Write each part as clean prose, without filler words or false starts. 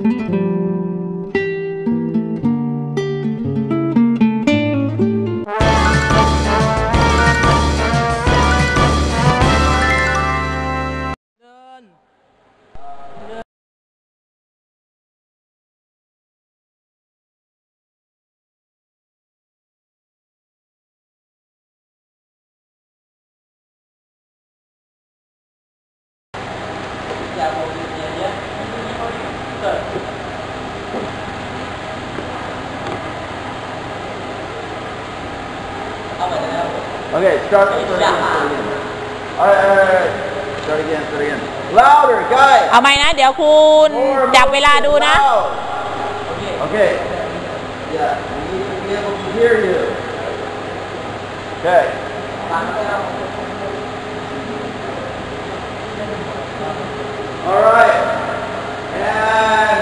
Okay, start again. All right. Start again. Louder, guys. เอาไหมนะเดี๋ยวคุณจับเวลาดูนะ Okay. Yeah, we need to be able to hear you. Okay. All right. And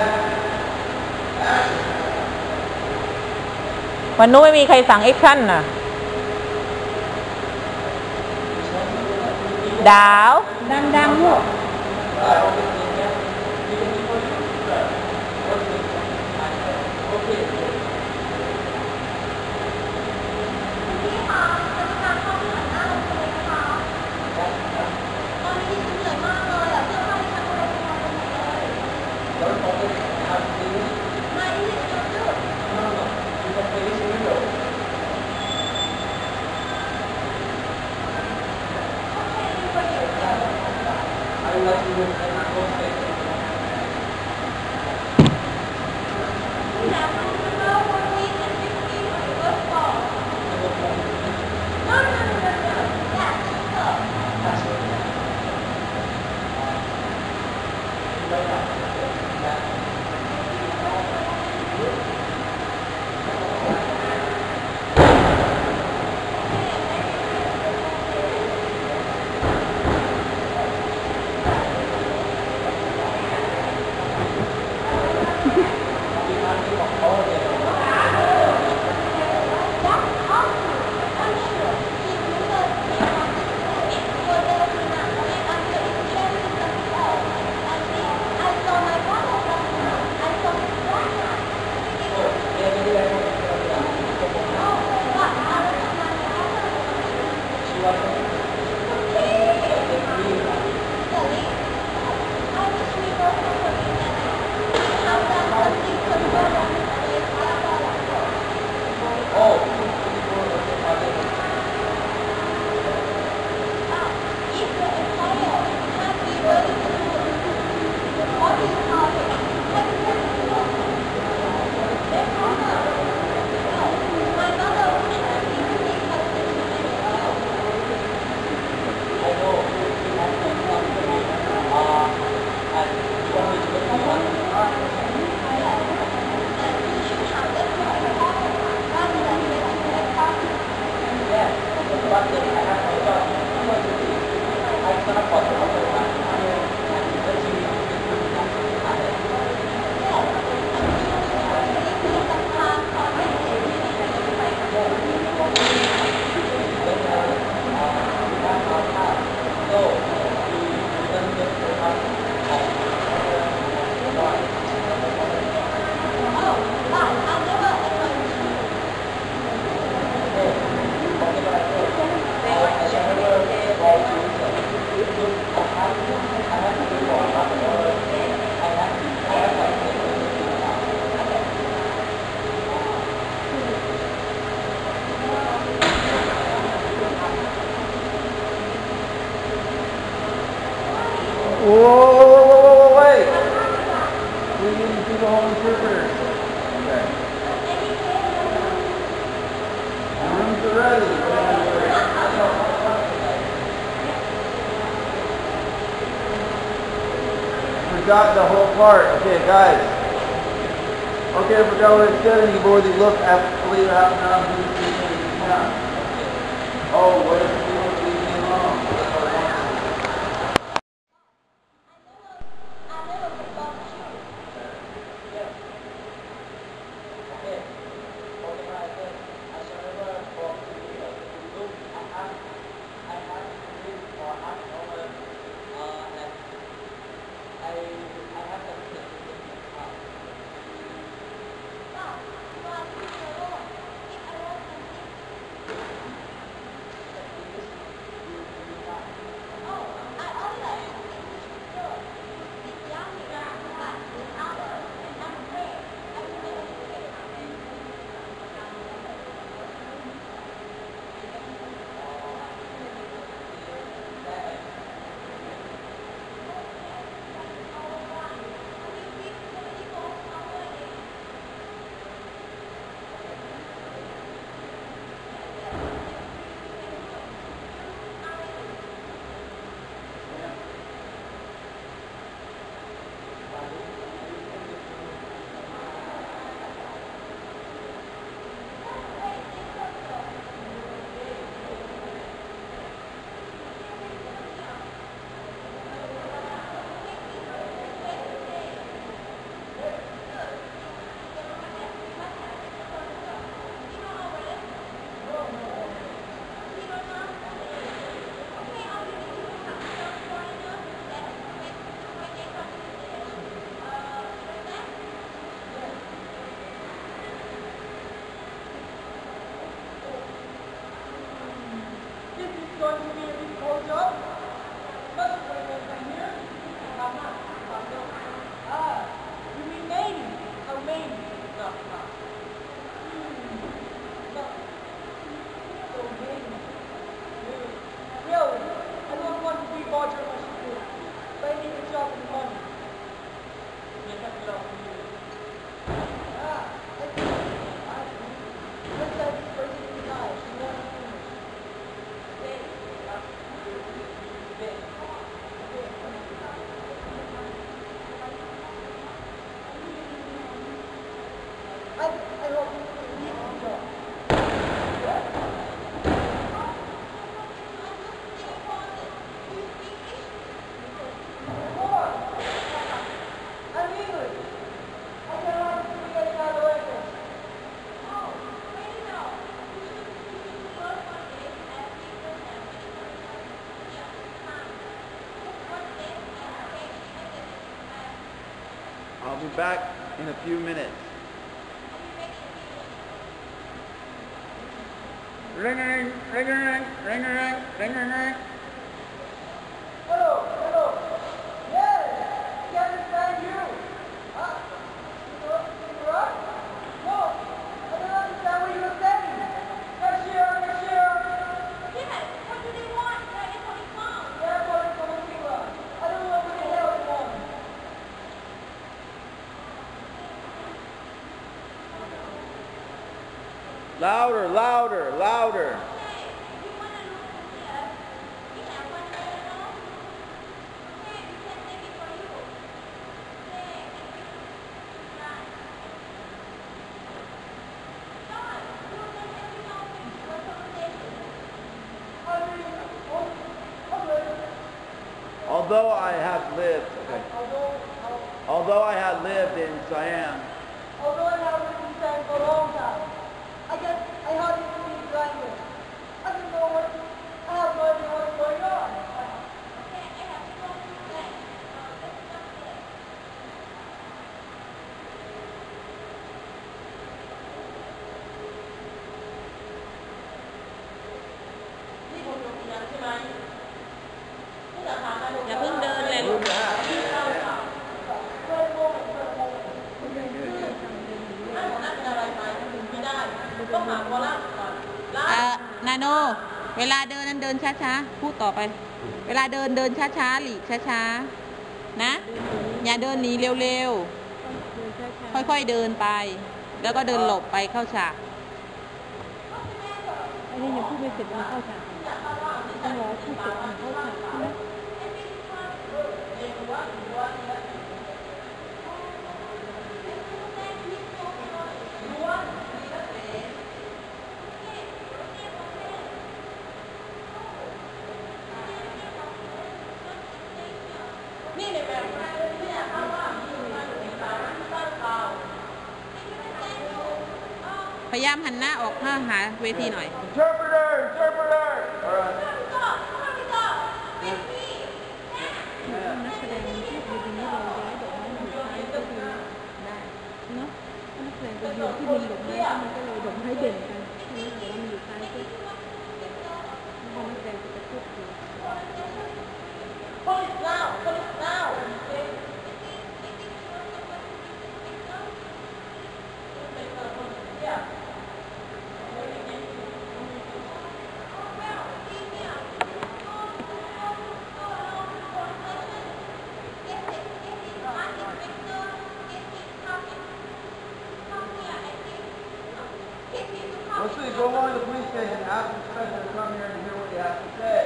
วันนู้นไม่มีใครสั่งแอคชั่นน่ะดาวดังๆลูก wait. We need to do the whole interpreter. Okay. The rooms are ready. Forgot the whole part. Okay, guys. Okay, I forgot what it said, and you've already looked at believe it happened now. Oh, what if we don't leave me alone? I'll be back in a few minutes. Ring ring ring ring ring ring ring ring. Hello, hello. Yes, can understand you. Huh? You right? No, I don't understand what you were saying. Cashier, cashier. Yes, what do they want? Where are they coming from? They're calling from Cuba. I don't know what the hell they want. Louder, louder, louder. Okay, you want to look here? We have one there, no? Okay, we can take it for you. Okay, thank you. Right. John, you can let me know when you are conversation. Although I have lived, okay. Although I had lived in Siam, Although I have been inside for a long time, I hardly speak language. I don't know what, I have no idea what's going on. Okay, I have to go to the let's stop there.นี่คุณดูยังใช่ไหมผู้จัดการมาดูอย่าเพิ่งเดินเลยลู move ก the hat. นั่นเป็นอะไรไหมไม่ได้ต้องหาตัวล่างก่อนล่างนาโน เวลาเดินนั้นเดินช้าๆ พูดต่อไป เวลาเดินเดินช้าๆ หลีกช้าๆ นะ อย่าเดินหนีเร็วๆ ค่อยๆเดินไป แล้วก็เดินหลบไปเข้าฉากอันนี้ยังพูดไม่เสร็จมันเข้าฉากต้องรอพูดเสร็จมันเข้าฉากใช่ไหมนี่ในแบบเนี่ยเขาว่ามีมาอยู่ในร้านบ้านเราพยายามหันหน้าออกหาเวทีหน่อย Interpreter, interpreter. All right. นักแสดงที่พูดดีๆเราย้ายดอกไม้มาอยู่ท้ายก็ดีได้เนาะถ้านักแสดงไปยืนที่มีดอกไม้มันก็เลยดอกไม้เด่นกันใช่ไหมแต่ว่ามันอยู่ท้ายก็เพราะนักแสดงจะพูดดี Police now, police now. Yeah. Let's go on to the police station. Ask the inspector to come here and hear what you have to say.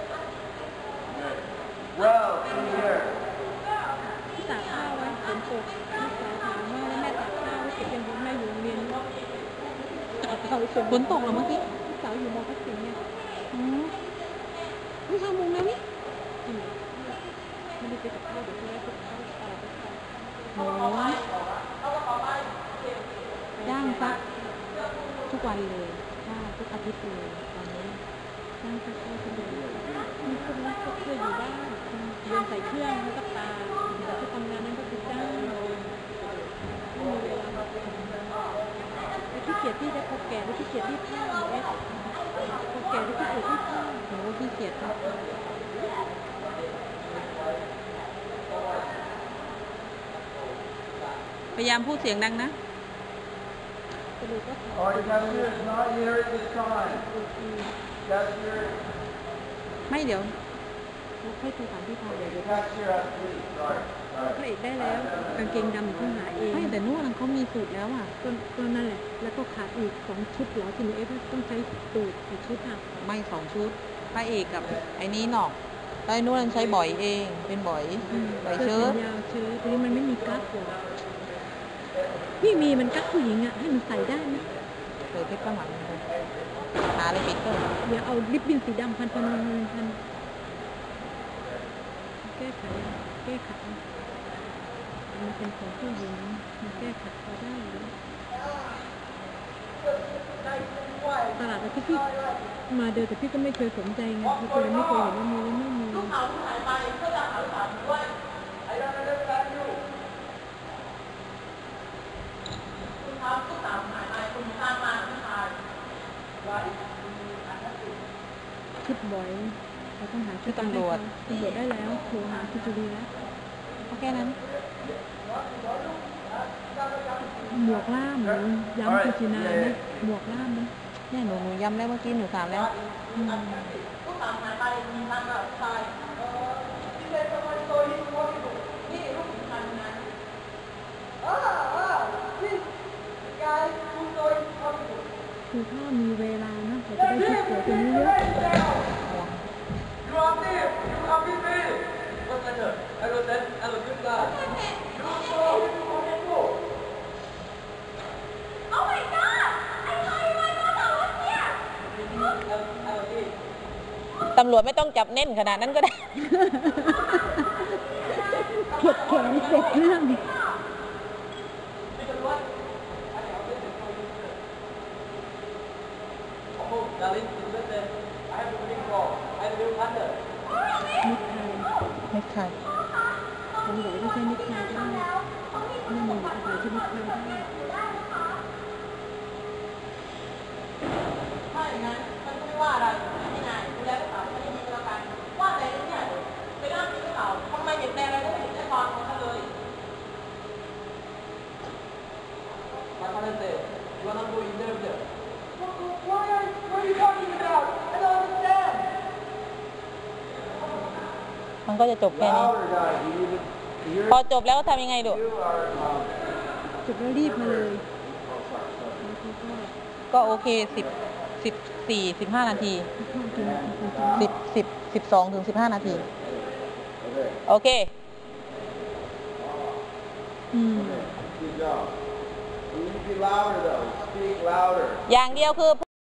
Well, in here. ที่ตากข้าวไว้ฝนตกลูกสาวถามว่าแม่ตากข้าวไว้เก็บยังแม่อยู่โรงเรียนตากข้าวเฉยฝนตกเหรอเมื่อกี้ลูกสาวอยู่มอพักสิงห์เนี่ยอ๋อนี่5 โมงแล้วนี่ไม่ได้ไปกับข้าวเดี๋ยวเขาได้กับข้าวไปข้าวโอ้ย่างซักทุกวันเลยค่ะทุกอาทิตย์เลยตอนนี้นั่งซักข้าวคนเดียวมีคนรักก็เคยอยู่บ้านเรียนใส่เครื่องแล้วก็ตาแต่ที่ทำงานนั้นก็คือจ้างไม่มีเวลามาทำไอ้ขี้เกียจที่ได้พอแก่ได้ขี้เกียจที่ผ้าเอสพอแก่ได้ขี้เกียจที่ผ้าโหขี้เกียจนะพยายามพูดเสียงดังนะกระดูกก็ขาด All you have to do is not here at this time. โอเค Cashier, ไม่เดี๋ยวแล้วค่อยโทรถามพี่พาเดี๋ยว the cashier has to leave. Sorry. พระเอกได้แล้วกางเกงดำเขาหาเองไม่แต่นู่นเขามีสูตรแล้วอ่ะก็นั่นแหละแล้วก็ขาดอีก2 ชุดเหรอที่หนูเอฟต้องใช้ตูดกี่ชุดอ่ะไม่2 ชุดพระเอกกับไอ้นี้หนอกแล้วไอ้นู่นใช้บ่อยเองเป็นบ่อยบ่อยเชิ้ตยาวเชิ้ตทีนี้มันไม่มีกั๊กหรอพี่มีมันกั๊กผู้หญิงอ่ะให้มันใส่ได้ไหมเปิดเพชรข้างหลังมันหาเลยปิดก็อย่าเอาลิปบิ้นสีดำพันแก้ไขมันเป็นของผู้หญิงมันแก้ไขพอได้หรือตลาดแต่ที่พี่มาเดินแต่พี่ก็ไม่เคยสนใจไงพี่ก็เลยไม่เคยเห็นว่ามีหรือไม่มีลูกเขาหายไปเพื่อจะหาลูกสาวด้วย I don't understand you. บ่อยเราต้องหาชุดตำรวจตำรวจได้แล้วโทรหาคุณจุลีแล้วโอเคนั้นหมวกล่ามหรือย้ำคุณจีนาไหมหมวกล่ามไหมเนี่ยหนูย้ำแล้วเมื่อกี้หนูถามแล้วคือถ้ามีเวลานะเราจะได้ชุดสวยตัวนี้เยอะ You are there. You come with me. What letter? I wrote that. I wrote good guy. You go. You go. Oh my god! I saw you when I was here! I wrote it. ตำรวจไม่ต้องจับเน่นขนาดนั้นก็ได้เก็บแขนเสร็จเรื่อง Oh, darling, you better. I have to bring call. I have to do under. นิดไทยไม่ใช่ตำรวจก็ใช้นิดไทยได้ไม่มีอะไรที่นิดไทยได้ถ้าอย่างนั้นมันก็ไม่ว่าอะไรที่นายดูแลกระเป๋าไม่ได้ยินแล้วกันว่าอะไรเนี่ยไปร่างที่กระเป๋าทำไมเห็นแต่อะไรก็ไม่เห็นแต่ความของเขาเลย My father said, you wanna go in there with them? What are you talking about? I don't understand. มันก็จะจบแค่นี้ Louder, guys. You need to hear พอจบแล้วก็ทำยังไงลูก You are, จบแล้วรีบมาเลยก็โอเค14-15 นาที 12 ถึง 15 นาที okay. โอเค Good job. You need to be louder, though. Speak louder. อย่างเดียวคือ